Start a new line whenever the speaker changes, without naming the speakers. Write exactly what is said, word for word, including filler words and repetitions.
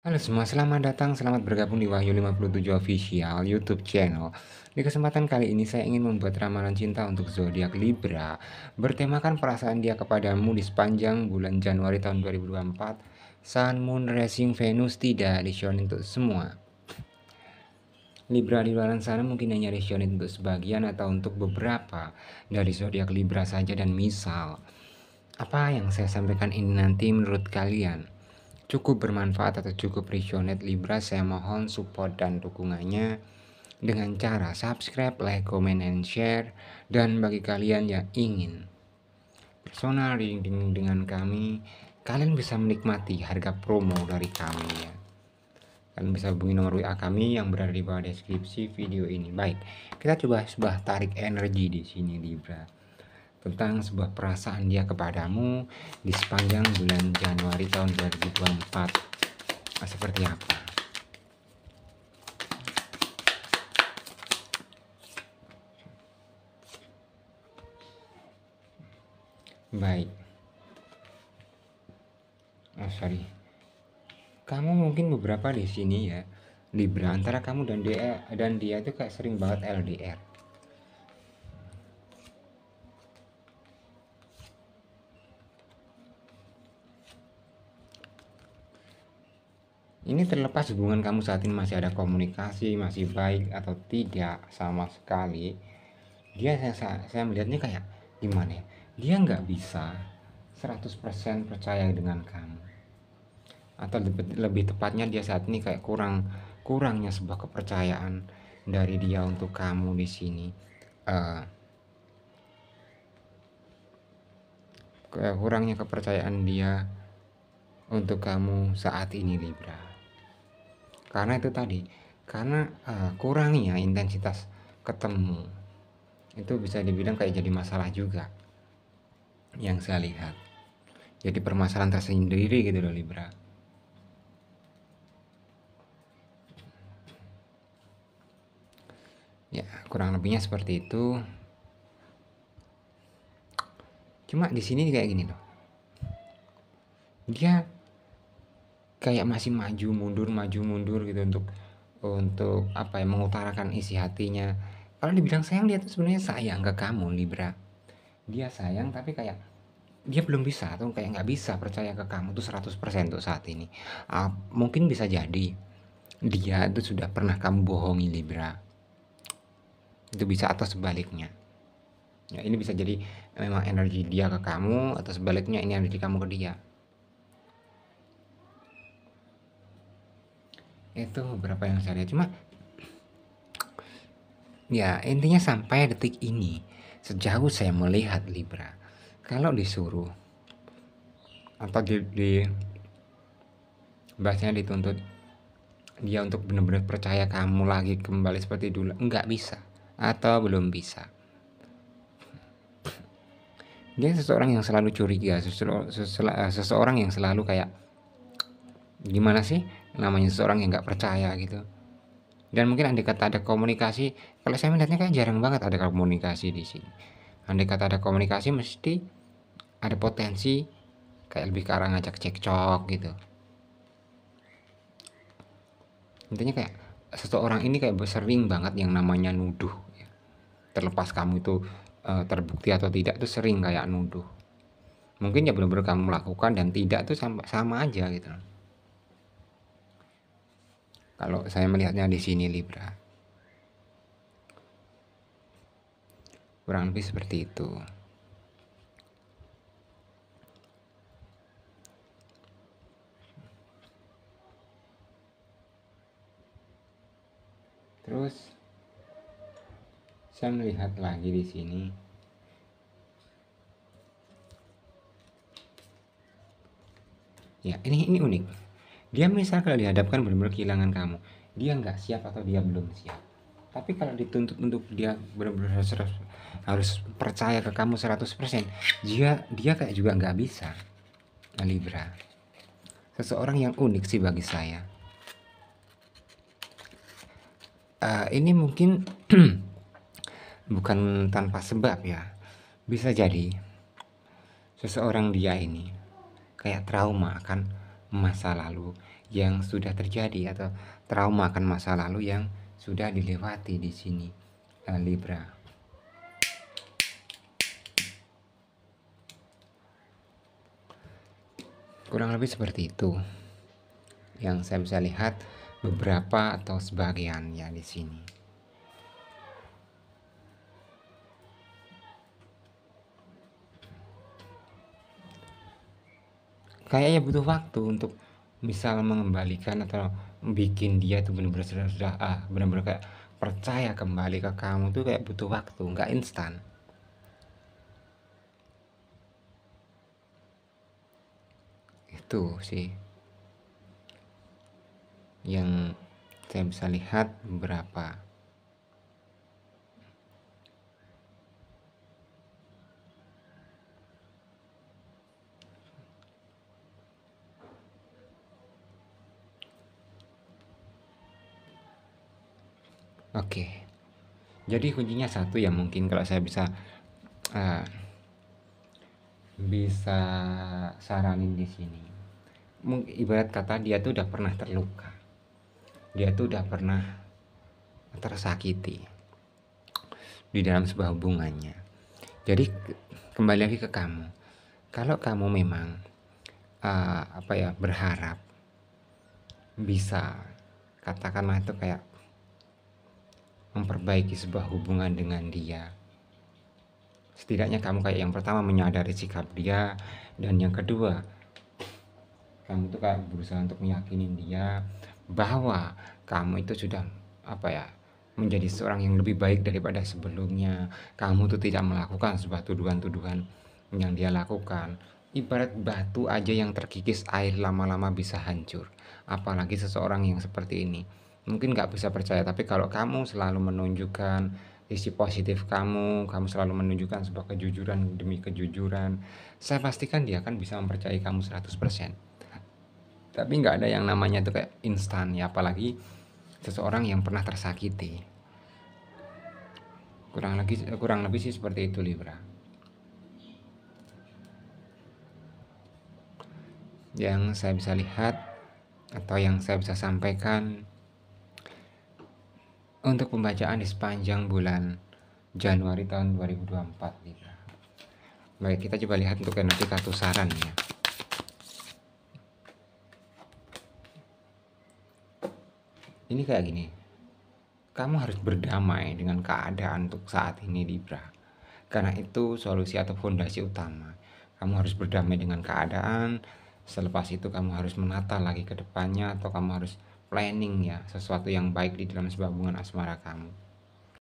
Halo semua, selamat datang, selamat bergabung di Wahyu lima puluh tujuh Official YouTube channel. Di kesempatan kali ini saya ingin membuat ramalan cinta untuk zodiak Libra, bertemakan perasaan dia kepadamu di sepanjang bulan Januari tahun dua ribu dua puluh empat. Sun, Moon, Rising, Venus tidak resonate untuk semua. Libra di luar sana mungkin hanya resonate untuk sebagian atau untuk beberapa dari zodiak Libra saja, dan misal apa yang saya sampaikan ini nanti menurut kalian cukup bermanfaat atau cukup resonate Libra, saya mohon support dan dukungannya dengan cara subscribe, like, comment, and share. Dan bagi kalian yang ingin personal reading dengan kami, kalian bisa menikmati harga promo dari kami ya. Kalian bisa hubungi nomor W A kami yang berada di bawah deskripsi video ini. Baik, kita coba sebuah tarik energi di sini Libra, tentang sebuah perasaan dia kepadamu di sepanjang bulan Januari tahun dua ribu dua puluh empat. Seperti apa? Baik. Oh, sorry. Kamu mungkin beberapa di sini ya, Libra, antara kamu dan dia dan dia itu kayak sering banget L D R. Ini terlepas hubungan kamu saat ini masih ada komunikasi, masih baik atau tidak sama sekali. Dia saya, saya melihatnya kayak gimana ya? Dia nggak bisa seratus persen percaya dengan kamu. Atau lebih, lebih tepatnya dia saat ini kayak kurang kurangnya sebuah kepercayaan dari dia untuk kamu di sini. Uh, kurangnya kepercayaan dia untuk kamu saat ini Libra. Karena itu tadi, karena uh, kurangnya intensitas ketemu, itu bisa dibilang kayak jadi masalah juga yang saya lihat. Jadi permasalahan tersendiri gitu loh Libra. Ya, kurang lebihnya seperti itu. Cuma di sini kayak gini loh. Dia kayak masih maju mundur maju mundur gitu untuk untuk apa ya, mengutarakan isi hatinya. Kalau dibilang sayang, dia tuh sebenarnya sayang ke kamu Libra. Dia sayang tapi kayak dia belum bisa atau kayak nggak bisa percaya ke kamu tuh seratus persen untuk saat ini. Uh, mungkin bisa jadi dia itu sudah pernah kamu bohongi Libra. Itu bisa, atau sebaliknya. Ya, ini bisa jadi memang energi dia ke kamu, atau sebaliknya ini energi kamu ke dia. Itu beberapa yang saya lihat. Cuma ya intinya sampai detik ini, sejauh saya melihat Libra, kalau disuruh atau di, di bahasanya dituntut dia untuk benar-benar percaya kamu lagi kembali seperti dulu, enggak bisa atau belum bisa. Dia seseorang yang selalu curiga, seseorang yang selalu kayak gimana sih namanya seseorang yang nggak percaya gitu. Dan mungkin andai kata ada komunikasi, kalau saya melihatnya kayak jarang banget ada komunikasi di sini. Andai kata ada komunikasi, mesti ada potensi kayak lebih ke arah ngajak cekcok gitu. Intinya kayak seseorang ini kayak sering banget yang namanya nuduh ya. Terlepas kamu itu uh, terbukti atau tidak, tuh sering kayak nuduh. Mungkin ya benar-benar kamu melakukan dan tidak tuh sama, sama aja gitu. Kalau saya melihatnya di sini Libra, kurang lebih seperti itu. Terus saya melihat lagi di sini, ya ini ini unik. Dia misal kalau dihadapkan benar-benar kehilangan kamu, dia nggak siap atau dia belum siap. Tapi kalau dituntut untuk dia benar-benar harus, harus percaya ke kamu seratus persen, dia dia kayak juga nggak bisa. Nah, Libra, seseorang yang unik sih bagi saya. Uh, ini mungkin bukan tanpa sebab ya. Bisa jadi seseorang dia ini kayak trauma akan masa lalu yang sudah terjadi atau trauma akan masa lalu yang sudah dilewati di sini, uh, Libra. Kurang lebih seperti itu yang saya bisa lihat, beberapa atau sebagian ya di sini. Kayaknya butuh waktu untuk misal mengembalikan atau bikin dia tuh benar-benar sudah, sudah ah benar-benar kayak percaya kembali ke kamu tuh kayak butuh waktu, nggak instan. Itu sih yang saya bisa lihat beberapa. Oke, jadi kuncinya satu ya, mungkin kalau saya bisa uh, bisa saranin di sini. Mungkin ibarat kata dia tuh udah pernah terluka, dia tuh udah pernah tersakiti di dalam sebuah hubungannya. Jadi kembali lagi ke kamu. Kalau kamu memang uh, apa ya berharap bisa, katakanlah itu kayak memperbaiki sebuah hubungan dengan dia, setidaknya kamu kayak yang pertama menyadari sikap dia, dan yang kedua kamu tuh kayak berusaha untuk meyakinin dia bahwa kamu itu sudah apa ya menjadi seorang yang lebih baik daripada sebelumnya. Kamu tuh tidak melakukan sebuah tuduhan-tuduhan yang dia lakukan. Ibarat batu aja yang terkikis air lama-lama bisa hancur, apalagi seseorang yang seperti ini. Mungkin gak bisa percaya, tapi kalau kamu selalu menunjukkan sisi positif kamu, kamu selalu menunjukkan sebuah kejujuran demi kejujuran, saya pastikan dia akan bisa mempercayai kamu seratus persen. Tapi nggak ada yang namanya tuh kayak instan ya, apalagi seseorang yang pernah tersakiti. Kurang lagi kurang lebih sih seperti itu, Libra. Yang saya bisa lihat atau yang saya bisa sampaikan untuk pembacaan di sepanjang bulan Januari tahun dua ribu dua puluh empat, Libra. Baik, kita coba lihat untuk nanti kartu saran ya. Ini kayak gini, kamu harus berdamai dengan keadaan untuk saat ini, Libra. Karena itu solusi atau fondasi utama. Kamu harus berdamai dengan keadaan. Selepas itu kamu harus menata lagi ke depannya, atau kamu harus planning ya sesuatu yang baik di dalam sebuah hubungan asmara kamu.